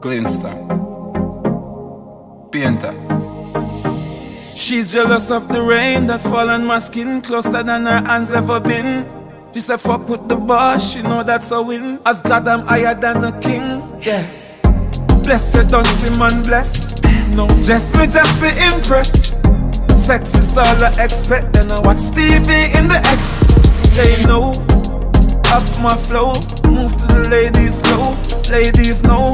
Glinster, Painter. She's jealous of the rain that fall on my skin, closer than her hands ever been. She said fuck with the boss, she know that's a win. As God I'm higher than a king. Yes. Blessed don't see man bless. No, just me impress. Sex is all I expect, then I watch TV in the X. They know off my flow, move to the ladies slow. Ladies know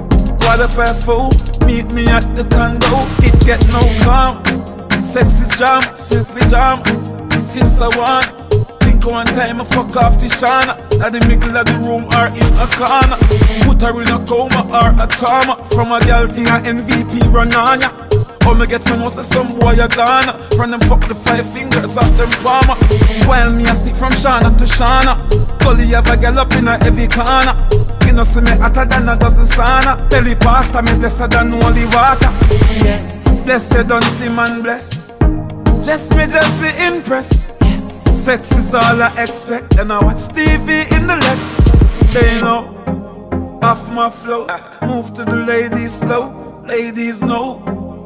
4:15, meet me at the condo. It get no calm, sex is jam, silky jam. Since I want, think one time I fuck off the Shana. At the middle of the room or in a corner. Put her in a coma or a trauma. From a girl thing a MVP run on ya. How me get from us some boy a Ghana. From them fuck the 5 fingers off them palmer. While me a stick from Shana to Shana. Gully have a girl up in a heavy corner. You know see me hotter than a dozen sauna. Belly pasta me blessed than holy water. Yes. Blessed don't see man bless. Just me impress. Yes. Sex is all I expect, and I watch TV in the Lex. They know off my flow, move to the ladies slow. Ladies know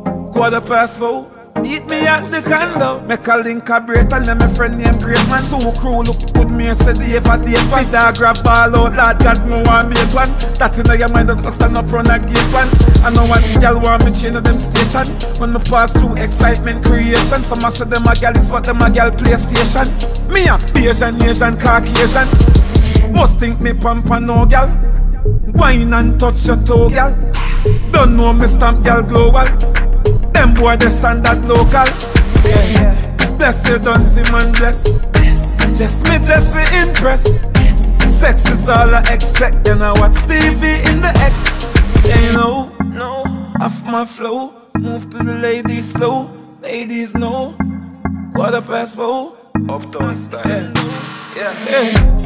4:15, meet me at the condo. Make a link a break and then my friend named Great Man. So crew look good, me and said the ever date one. The dog grab ball out, lad God me want make one. That in your mind does stand up run a gate one. I know one girl want me change them station. When me pass through excitement creation. Some say them a gal is but them a gal PlayStation. Me a Asian, Caucasian. Must think me pamper no gal. Wine and touch your toe gal. Don't know me stamp gal global. Them boy they standard local. Yeah. Bless you don't see man bless. Just me impress. Sex is all I expect, then I watch TV in the X. They know, off my flow, move to the ladies slow. Ladies know 4:15, Uptown style. yeah.